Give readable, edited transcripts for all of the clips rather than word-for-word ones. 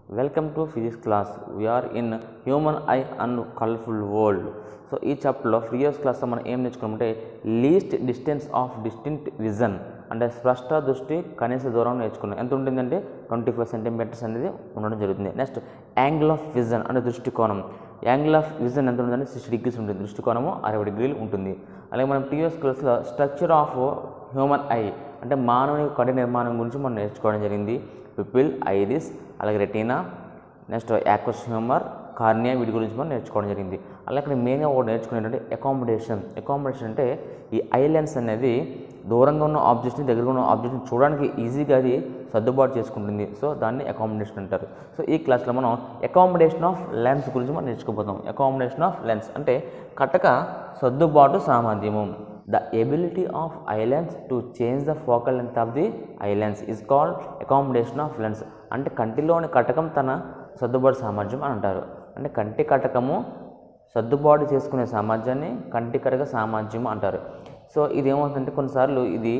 Welcome to physics class. We are in human eye and colorful world. So ఈ చాప్టర్లో previous క్లాస్లో మనం ఏం నేర్చుకున్నామంటే least distance of distinct vision అంటే స్పష్ట దృష్టి కనీస దూరం నేర్చుకున్నాం. ఎంత ఉంటుందంటే 25 సెంటీమీటర్స్ అనేది ఉండడం జరుగుతుంది. నెక్స్ట్ యాంగిల్ ఆఫ్ విజన్ అంటే దృష్టికోణం. యాంగిల్ ఆఫ్ విజన్ ఎంత ఉంటుందంటే 60 degrees ఉంటుంది. దృష్టికోణము 60 degrees ఉంటుంది. అలాగే మనం ప్రీవియస్ క్లాస్లో స్ట్రక్చర్ ఆఫ్ హ్యూమన్ ఐ అంటే మానవుని కంటి నిర్మాణం గురించి మనం నేర్చుకోవడం జరిగింది. పిపిల్, ఐరిస్, అలాగే retina, next aqueous humour, cornea, వీటి గురించి మనం నేర్చుకోవడం జరిగింది. అలాగే ఇక్కడ మెయిన్గా ఒకటి నేర్చుకునేటంటే అకామిడేషన్ అంటే ఈ ఐ లెన్స్ అనేది దూరంగా ఉన్న ఆబ్జెక్ట్ని దగ్గరగా ఉన్న ఆబ్జెక్ట్ని చూడడానికి ఈజీగా అది సర్దుబాటు చేసుకుంటుంది. సో దాన్ని అకామిడేషన్ అంటారు. సో ఈ క్లాస్లో మనం అకామిడేషన్ ఆఫ్ లెన్స్ గురించి మనం నేర్చుకోబోతాం. అకామిడేషన్ ఆఫ్ లెన్స్ అంటే కటక సర్దుబాటు సామర్థ్యము. The ability of eye lens to change the focal length of the eye lens is called accommodation of lens. అంటే కంటిలోని కటకం తన సర్దుబాటు సామర్థ్యం అని అంటారు. అంటే కంటి కటకము సర్దుబాటు చేసుకునే సామర్థ్యాన్ని కంటి కటక సామర్థ్యం అంటారు. సో ఇది ఏమవుతుందంటే కొన్నిసార్లు ఇది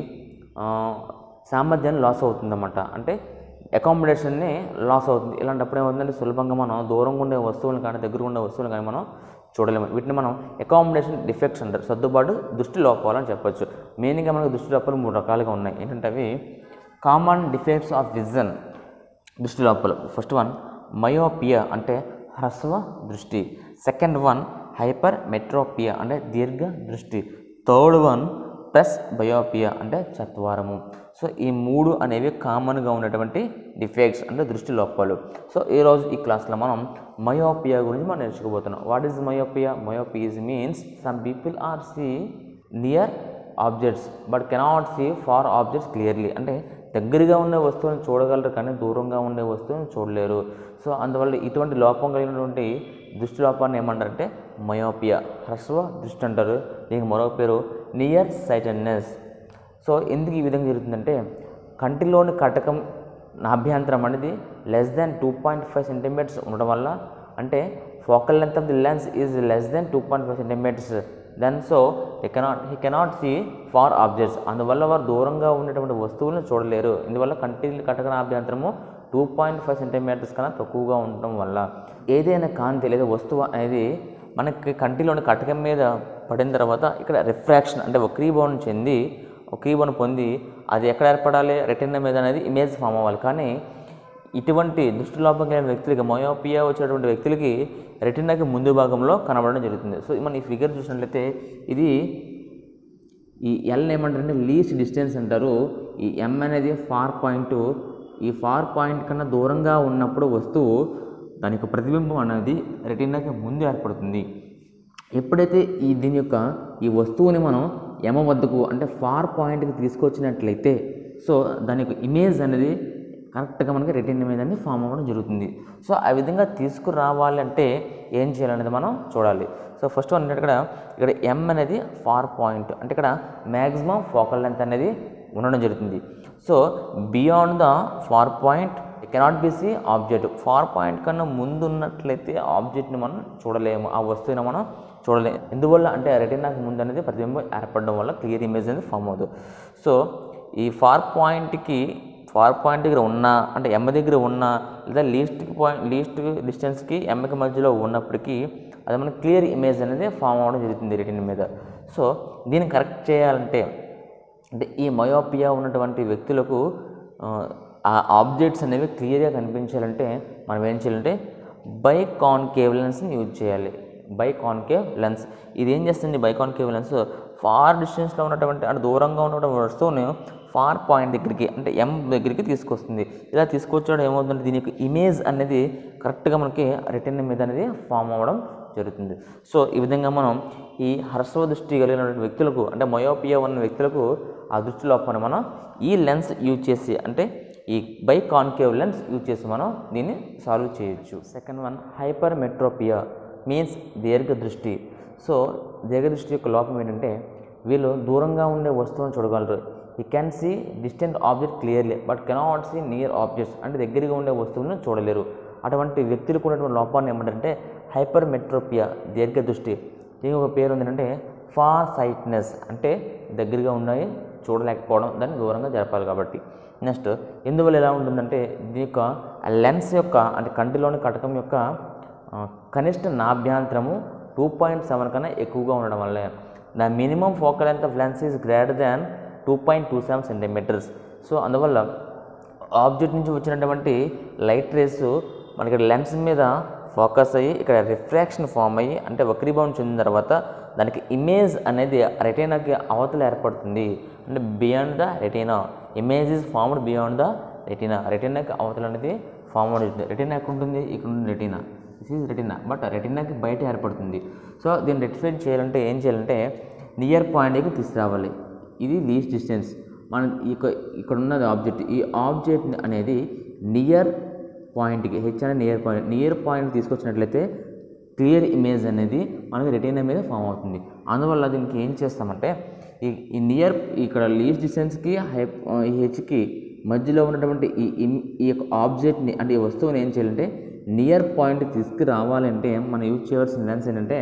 సామర్థ్యాన్ని లాస్ అవుతుందన్నమాట. అంటే అకామిడేషన్ని లాస్ అవుతుంది. ఇలాంటప్పుడు ఏమవుతుందంటే సులభంగా మనం దూరంగా ఉండే వస్తువులను కానీ దగ్గర ఉండే వస్తువులు కానీ మనం చూడలేము. వీటిని మనం అకామిడేషన్ డిఫెక్ట్స్ అంటారు. సర్దుబాటు దృష్టి లోపాలని చెప్పొచ్చు. మెయిన్గా మనకు దృష్టి లోపాలు 3 రకాలుగా ఉన్నాయి. ఏంటంటే అవి కామన్ డిఫెక్ట్స్ ఆఫ్ విజన్ దృష్టి లోపాలు. ఫస్ట్ వన్ మయోపియా అంటే హ్రస్వ దృష్టి. సెకండ్ వన్ హైపర్ మెట్రోపియా అంటే దీర్ఘ దృష్టి. థర్డ్ వన్ ప్లస్ బయోపియా అంటే చత్వారము. సో ఈ 3 అనేవి కామన్గా ఉన్నటువంటి డిఫెక్ట్స్ అంటే దృష్టి లోపాలు. సో ఈరోజు ఈ క్లాస్లో మనం మయోపియా గురించి మనం నేర్చుకోబోతున్నాం. What is myopia? Myopia means some people are see near objects but cannot see far objects clearly. అంటే దగ్గరగా ఉండే వస్తువులను చూడగలరు కానీ దూరంగా ఉండే వస్తువులను చూడలేరు. సో అందువల్ల ఇటువంటి లోపం కలిగినటువంటి దృష్టి లోపాన్ని ఏమంటారంటే మయోపియా, హ్రస్వ దృష్టి అంటారు. దీనికి మరో పేరు నియర్ సైటెడ్నెస్. సో ఎందుకు ఈ విధంగా జరుగుతుందంటే కంటిలోని కటకం నాభ్యంతరం అనేది లెస్ దాన్ 2.5 సెంటీమీటర్స్ ఉండడం వల్ల, అంటే focal length of the lens is less than 2.5 centimetres then so he cannot see far objects. అందువల్ల వారు దూరంగా ఉన్నటువంటి వస్తువులను చూడలేరు. ఇందువల్ల కంటి కటక నాభ్యంతరము 2.5 సెంటీమీటర్స్ కన్నా తక్కువగా ఉండటం వల్ల ఏదైనా కాంతి లేదా వస్తువు అనేది మనకి కంటిలోని కటకం మీద పడిన తర్వాత ఇక్కడ రిఫ్రాక్షన్ అంటే వక్రీభవనం పొంది అది ఎక్కడ ఏర్పడాలి? రెటినా మీద అనేది ఇమేజ్ ఫామ్ అవ్వాలి. కానీ ఇటువంటి దృష్టి లోపం కలిగిన వ్యక్తులకి, మయోపియా వచ్చేటువంటి వ్యక్తులకి రెటినాకి ముందు భాగంలో కనబడడం జరుగుతుంది. సో మనం ఈ ఫిగర్ చూసినట్లయితే ఇది ఈ ఎల్ ఏమంటారంటే లీస్ట్ డిస్టెన్స్ అంటారు. ఈ ఎం అనేది ఫార్ పాయింట్. ఈ ఫార్ పాయింట్ కన్నా దూరంగా ఉన్నప్పుడు వస్తువు దాని యొక్క ప్రతిబింబం అనేది రెటినాకి ముందు ఏర్పడుతుంది. ఎప్పుడైతే దీని యొక్క ఈ వస్తువుని మనం ఎమ వద్దకు అంటే ఫార్ పాయింట్కి తీసుకొచ్చినట్లయితే సో దాని యొక్క ఇమేజ్ అనేది కరెక్ట్గా మనకి రెటినా మీద ఫామ్ అవ్వడం జరుగుతుంది. సో ఆ విధంగా తీసుకురావాలి అంటే ఏం చేయాలనేది మనం చూడాలి. సో ఫస్ట్ వన్ ఇక్కడ ఎం అనేది ఫార్ పాయింట్ అంటే ఇక్కడ మ్యాక్సిమం ఫోకల్ లెంత్ అనేది ఉండడం జరుగుతుంది. So beyond the far point cannot be see object. Far point కన్నా ముందు ఉన్నట్లయితే ఆబ్జెక్ట్ని మనం చూడలేము, ఆ వస్తువుని మనం చూడలేము. ఎందువల్ల అంటే రెటినాకి ముందు అనేది ప్రతిబింబం ఏర్పడడం వల్ల క్లియర్ ఇమేజ్ అనేది ఫామ్ అవుతుంది. సో ఈ ఫార్ పాయింట్ దగ్గర ఉన్న అంటే ఎమ్మ దగ్గర ఉన్న లేదా లీస్ట్ డిస్టెన్స్కి ఎమ్మకి మధ్యలో ఉన్నప్పటికీ అది మనకి క్లియర్ ఇమేజ్ అనేది ఫామ్ అవ్వడం జరుగుతుంది రెటినా మీద. సో దీన్ని కరెక్ట్ చేయాలంటే అంటే ఈ మయోపియా ఉన్నటువంటి వ్యక్తులకు ఆ ఆబ్జెక్ట్స్ అనేవి క్లియర్గా కనిపించాలంటే మనం ఏం చేయాలంటే బైకాన్కేవ్ లెన్స్ని యూజ్ చేయాలి. బైకాన్కేవ్ లెన్స్ ఇది ఏం చేస్తుంది? బైకాన్కేవ్ లెన్స్ ఫార్ డిస్టెన్స్లో ఉన్నటువంటి అంటే దూరంగా ఉన్నటువంటి వస్తువుని ఫార్ పాయింట్ దగ్గరికి అంటే ఎం దగ్గరికి తీసుకొస్తుంది. ఇలా తీసుకొచ్చడం ఏమవుతుందంటే దీని యొక్క ఇమేజ్ అనేది కరెక్ట్గా మనకి రెటినా మీద అనేది ఫామ్ అవ్వడం జరుగుతుంది. సో ఈ విధంగా మనం ఈ హ్రస్వ దృష్టి కలిగినటువంటి వ్యక్తులకు అంటే మయోపియా ఉన్న వ్యక్తులకు ఆ దృష్టి లోపాన్ని మనం ఈ లెన్స్ యూజ్ చేసి అంటే ఈ బైకాన్కేవ్ లెన్స్ యూజ్ చేసి మనం దీన్ని సాల్వ్ చేయొచ్చు. Second one hypermetropia means దీర్ఘ దృష్టి. సో దీర్ఘ దృష్టి యొక్క లోపం ఏంటంటే వీళ్ళు దూరంగా ఉండే వస్తువులను చూడగలరు. He can see distant object clearly but cannot see near objects అంటే దగ్గరగా ఉండే వస్తువులను చూడలేరు. అటువంటి వ్యక్తులకు ఉన్నటువంటి లోపాన్ని ఏమంటారంటే హైపర్ మెట్రోపియా దీర్ఘ దృష్టి. దీనికి ఒక పేరు ఏంటంటే ఫార్ సైట్నెస్ అంటే దగ్గరగా ఉన్నాయి చూడలేకపోవడం, దాన్ని దూరంగా జరపాలి కాబట్టి. నెక్స్ట్ ఎందువల్ల ఎలా ఉంటుందంటే దీని యొక్క ఆ లెన్స్ యొక్క అంటే కంటిలోని కటకం యొక్క కనిష్ట నాభ్యంతరము 2.7 కన్నా ఎక్కువగా ఉండడం వల్ల the minimum focal length of lens is greater than 2.27 centimetres. So అందువల్ల ఆబ్జెక్ట్ నుంచి వచ్చినటువంటి లైట్ రేస్ మనకి లెన్స్ మీద ఫోకస్ అయ్యి ఇక్కడ రిఫ్రాక్షన్ ఫామ్ అయ్యి అంటే వక్రీభవనం చెందిన తర్వాత దానికి ఇమేజ్ అనేది రెటీనాకి అవతల ఏర్పడుతుంది. అంటే beyond the retina, image is formed beyond the retina. రెటీనాకి అవతల అనేది ఫామ్ అవుతుంది. రెటీనా ఎక్కడ ఉంటుంది? ఇక్కడ ఉంది retina. This is retina, but రెటీనాకి బయట ఏర్పడుతుంది. సో దీన్ని రెక్టిఫై చేయాలంటే ఏం చేయాలంటే నియర్ పాయింట్కి తీసుకురావాలి. ఇది లీస్ట్ డిస్టెన్స్. మనం ఇక్కడ ఉన్నది ఆబ్జెక్ట్. ఈ ఆబ్జెక్ట్ అనేది నియర్ పాయింట్కి, హెచ్ అనేది నియర్ పాయింట్ తీసుకొచ్చినట్లయితే క్లియర్ ఇమేజ్ అనేది మనకి రెటీనా మీద ఫామ్ అవుతుంది. అందువల్ల దీనికి ఏం చేస్తామంటే ఈ నియర్ ఇక్కడ లీస్ట్ డిస్టెన్స్కి ఈ హెచ్కి మధ్యలో ఉన్నటువంటి ఈ యొక్క ఆబ్జెక్ట్ని అంటే ఈ వస్తువుని ఏం చేయాలంటే నియర్ పాయింట్ తీసుకురావాలంటే మనం యూజ్ చేయవలసిన లెన్స్ ఏంటంటే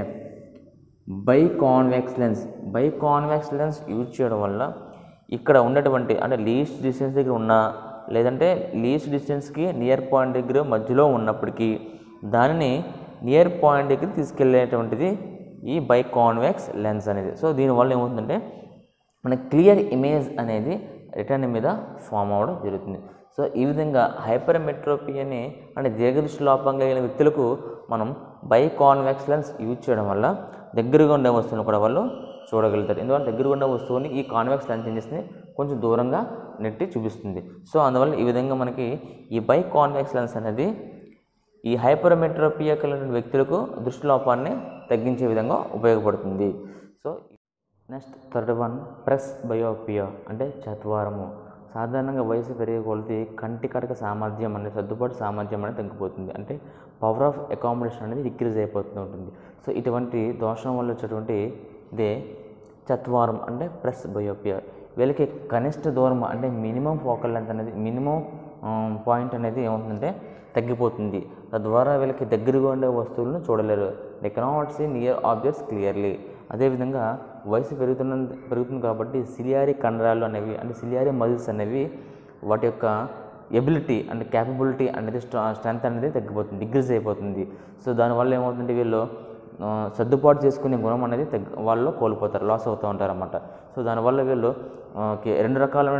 biconvex lens. Biconvex lens use చేయడం వల్ల ఇక్కడ ఉన్నటువంటి అంటే లీస్ట్ డిస్టెన్స్ దగ్గర ఉన్న లేదంటే లీస్ట్ డిస్టెన్స్కి నియర్ పాయింట్ దగ్గర మధ్యలో ఉన్నప్పటికీ దానిని నియర్ పాయింట్ దగ్గర తీసుకెళ్ళేటువంటిది ఈ బైకాన్వెక్స్ లెన్స్ అనేది. సో దీనివల్ల ఏమవుతుందంటే మనకి క్లియర్ ఇమేజ్ అనేది రెటీనా మీద ఫామ్ అవ్వడం జరుగుతుంది. సో ఈ విధంగా హైపర్మెట్రోపియాని అంటే దీర్ఘదృష్టి లోపం కలిగిన వ్యక్తులకు మనం బైకాన్వెక్స్ లెన్స్ యూజ్ చేయడం వల్ల దగ్గరగా ఉండే వస్తువును కూడా వాళ్ళు చూడగలుగుతారు. ఎందుకంటే దగ్గరగా ఉండే వస్తువుని ఈ కాన్వెక్స్ లెన్స్ ఏం చేస్తుంది కొంచెం దూరంగా నెట్టి చూపిస్తుంది. సో అందువల్ల ఈ విధంగా మనకి ఈ బైకాన్వెక్స్ లెన్స్ అనేది ఈ హైపర్మెట్రోపియా కలిగిన వ్యక్తులకు దృష్టి లోపాన్ని తగ్గించే విధంగా ఉపయోగపడుతుంది. So next third one presbyopia అంటే చత్వారము. సాధారణంగా వయసు పెరిగే కొలది కంటి కడక సామర్థ్యం అనేది సర్దుబాటు సామర్థ్యం అనేది తగ్గిపోతుంది. అంటే పవర్ ఆఫ్ అకామిడేషన్ అనేది డిక్రీజ్ అయిపోతూ ఉంటుంది. సో ఇటువంటి దోషం వల్ల వచ్చేటువంటి ఇదే చత్వారం అంటే ప్రెస్ బయోపియా. వీళ్ళకి కనిష్ట దూరం అంటే మినిమం ఫోకల్ లెంత్ అనేది మినిమం పాయింట్ అనేది ఏమవుతుందంటే తగ్గిపోతుంది. తద్వారా వీళ్ళకి దగ్గరగా ఉండే వస్తువులను చూడలేరు. They cannot see near objects clearly. అదేవిధంగా వయసు పెరుగుతుంది కాబట్టి సిలియారీ కండరాలు అనేవి అంటే సిలియారీ మజిల్స్ అనేవి వాటి యొక్క ఎబిలిటీ అంటే క్యాపబిలిటీ అనేది స్ట్రెంత్ అనేది తగ్గిపోతుంది, డిక్రీజ్ అయిపోతుంది. సో దానివల్ల ఏమవుతుందంటే వీళ్ళు సర్దుబాటు చేసుకునే గుణం అనేది వాళ్ళు కోల్పోతారు, లాస్ అవుతూ ఉంటారు అన్నమాట. సో దానివల్ల వీళ్ళు రెండు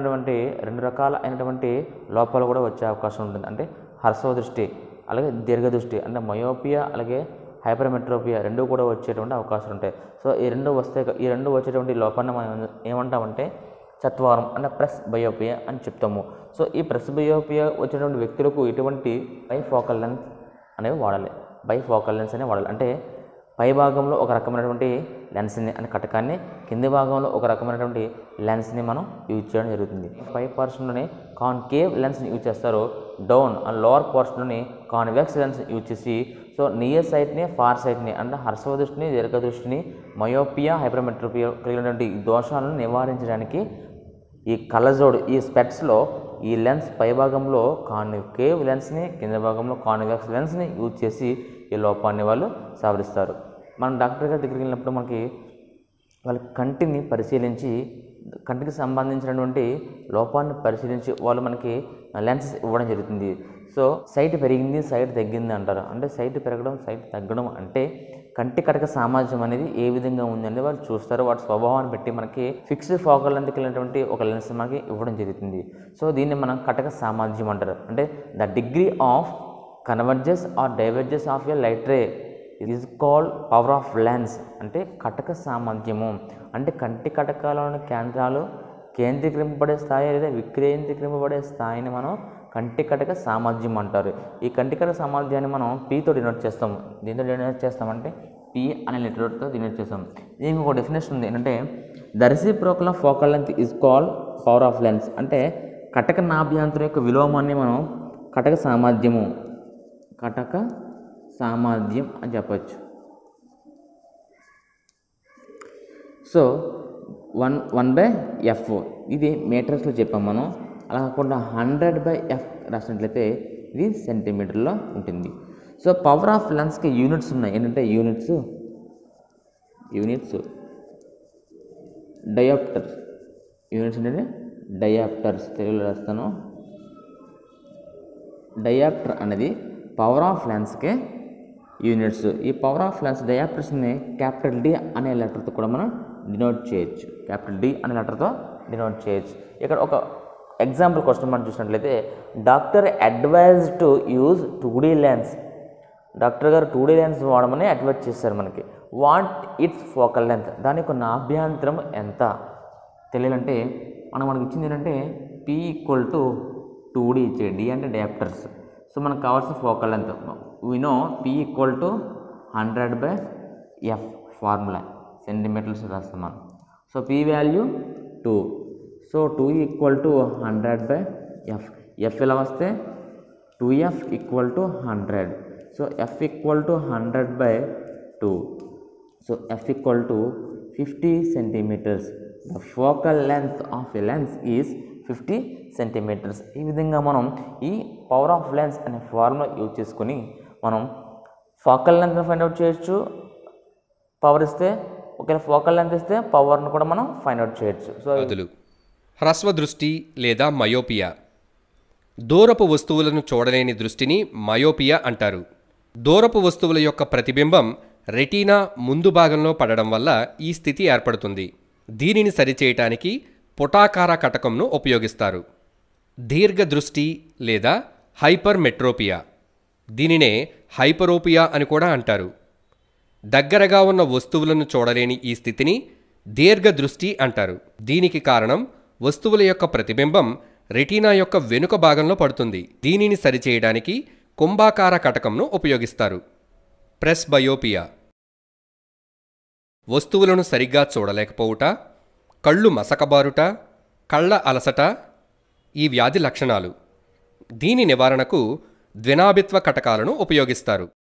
రకాలైనటువంటి లోపాలు కూడా వచ్చే అవకాశం ఉంటుంది. అంటే హ్రస్వ దృష్టి అలాగే దీర్ఘదృష్టి అంటే మయోపియా అలాగే హైపర్మెట్రోపియా రెండు కూడా వచ్చేటువంటి అవకాశాలు ఉంటాయి. సో ఈ రెండు వచ్చేటువంటి లోపాన్ని మనం ఏమంటామంటే చత్వారం అంటే ప్రెస్ బయోపియా అని చెప్తాము. సో ఈ ప్రెస్ బయోపియా వచ్చేటువంటి వ్యక్తులకు ఇటువంటి బైఫోకల్ లెన్స్ అనేవి వాడాలి. బైఫోకల్ లెన్స్ అనేవి వాడాలి. అంటే పై భాగంలో ఒక రకమైనటువంటి లెన్స్ని అంటే కటకాన్ని, కింది భాగంలో ఒక రకమైనటువంటి లెన్స్ని మనం యూజ్ చేయడం జరుగుతుంది. పై పోర్షన్లోనే కాన్కేవ్ లెన్స్ని యూజ్ చేస్తారు, డౌన్ అండ్ లోవర్ పోర్షన్లోని కాన్వెక్స్ లెన్స్ యూజ్ చేసి సో నియర్ సైట్ని ఫార్ సైట్ని అంటే హ్రస్వ దృష్టిని దీర్ఘదృష్టిని మయోపియా హైపర్మెట్రోపియా కలిగినటువంటి దోషాలను నివారించడానికి ఈ కళ్ళజోడు ఈ స్పెట్స్లో ఈ లెన్స్ పై భాగంలో కాన్కేవ్ లెన్స్ని కింద భాగంలో కాన్వెక్స్ లెన్స్ని యూజ్ చేసి ఈ లోపాన్ని వాళ్ళు సవరిస్తారు. మనం డాక్టర్ గారి దగ్గరికి వెళ్ళినప్పుడు మనకి వాళ్ళ కంటిని పరిశీలించి కంటికి సంబంధించినటువంటి లోపాన్ని పరిశీలించి వాళ్ళు మనకి లెన్సెస్ ఇవ్వడం జరుగుతుంది. సో సైట్ పెరిగింది సైట్ తగ్గింది అంటారు. అంటే సైట్ పెరగడం సైట్ తగ్గడం అంటే కంటి కటక సామర్థ్యం అనేది ఏ విధంగా ఉందని వాళ్ళు చూస్తారు. వాటి స్వభావాన్ని బట్టి మనకి ఫిక్స్డ్ ఫోకల్ లెంత్ కలిగినటువంటి ఒక లెన్స్ మనకి ఇవ్వడం జరుగుతుంది. సో దీన్ని మనం కటక సామర్థ్యం అంటారు. అంటే the degree of convergence or divergence of a light ray is called power of lens. అంటే కటక సామర్థ్యము అంటే కంటి కటకాలోని కేంద్రాలు కేంద్రీకరింపబడే స్థాయి లేదా వికేంద్రీకరింపబడే స్థాయిని మనం కంటి కటక సామర్థ్యం అంటారు. ఈ కంటి కటక సామర్థ్యాన్ని మనం పీతో డినోట్ చేస్తాము. దీంతో డినోట్ చేస్తామంటే పి అనే లెటర్తో డినోట్ చేస్తాం. దీనికి ఒక డెఫినేషన్ ఉంది ఏంటంటే the reciprocal of focal length is called power of lens. అంటే కటక నాభ్యంతరం యొక్క విలోమాన్ని మనం కటక సామర్థ్యం అని చెప్పచ్చు. సో 1/f ఇది మీటర్స్లో చెప్పాం మనం. అలా కాకుండా 100/f రాసినట్లయితే ఇది సెంటీమీటర్లో ఉంటుంది. సో పవర్ ఆఫ్ లెన్స్కి యూనిట్స్ ఉన్నాయి. ఏంటంటే యూనిట్స్ డయాప్టర్స్. యూనిట్స్ ఏంటంటే డయాప్టర్స్ తెలుగులో రాస్తాను. డయాప్టర్ అనేది పవర్ ఆఫ్ లెన్స్కే యూనిట్స్. ఈ పవర్ ఆఫ్ లెన్స్ డయాప్టర్స్ని క్యాపిటల్ డి అనే లెటర్తో కూడా మనం డినోట్ చేయొచ్చు. క్యాపిటల్ డి అనే లెటర్తో డినోట్ చేయొచ్చు. ఇక్కడ ఒక ఎగ్జాంపుల్ క్వశ్చన్ మనం చూసినట్లయితే, doctor advise to use 2D lens. Doctor గారు 2D లెన్స్ వాడమని అడ్వైజ్ చేశారు మనకి. వాట్ ఇట్స్ ఫోకల్ లెంత్, దాని యొక్క నాభ్యంతరం ఎంత తెలియాలంటే మనకి ఇచ్చింది ఏంటంటే P = 2D ఇచ్చే, D అంటే డయాప్టర్స్. సో మనకు కావాల్సిన focal length we know P = 100/F formula centimetres రాస్తాం మనం. So P value 2. So 2 = 100/F. F ఎలా వస్తే 2F = 100. So F = 100/2. So F = 50 centimeters. The focal length of a lens is 50 centimeters. ఈ విధంగా మనం ఈ పవర్ ఆఫ్ లెన్స్ అనే formula use చేసుకొని మనం ఫోకల్ లెంత్ని ఫైండ్ అవుట్ చేయొచ్చు. పవర్ ఇస్తే ఒకవేళ ఫోకల్ లెంత్ ఇస్తే పవర్ను కూడా మనం ఫైండ్ అవుట్ చేయొచ్చు. సో హ్రస్వ దృష్టి లేదా మయోపియా. దూరపు వస్తువులను చూడలేని దృష్టిని మయోపియా అంటారు. దూరపు వస్తువుల యొక్క ప్రతిబింబం రెటీనా ముందు భాగంలో పడడం వల్ల ఈ స్థితి ఏర్పడుతుంది. దీనిని సరిచేయటానికి పుటాకార కటకంను ఉపయోగిస్తారు. దీర్ఘ దృష్టి లేదా హైపర్మెట్రోపియా, దీనినే హైపరోపియా అని కూడా అంటారు. దగ్గరగా ఉన్న వస్తువులను చూడలేని ఈ స్థితిని దీర్ఘ దృష్టి అంటారు. దీనికి కారణం వస్తువుల యొక్క ప్రతిబింబం రెటీనా యొక్క వెనుక భాగంలో పడుతుంది. దీనిని సరిచేయడానికి కుంభాకార కటకంను ఉపయోగిస్తారు. ప్రెస్బయోపియా, వస్తువులను సరిగ్గా చూడలేకపోవుట, కళ్ళు మసకబారుట, కళ్ళ అలసట ఈ వ్యాధి లక్షణాలు. దీని నివారణకు ద్వినాభిత్వ కటకాలను ఉపయోగిస్తారు.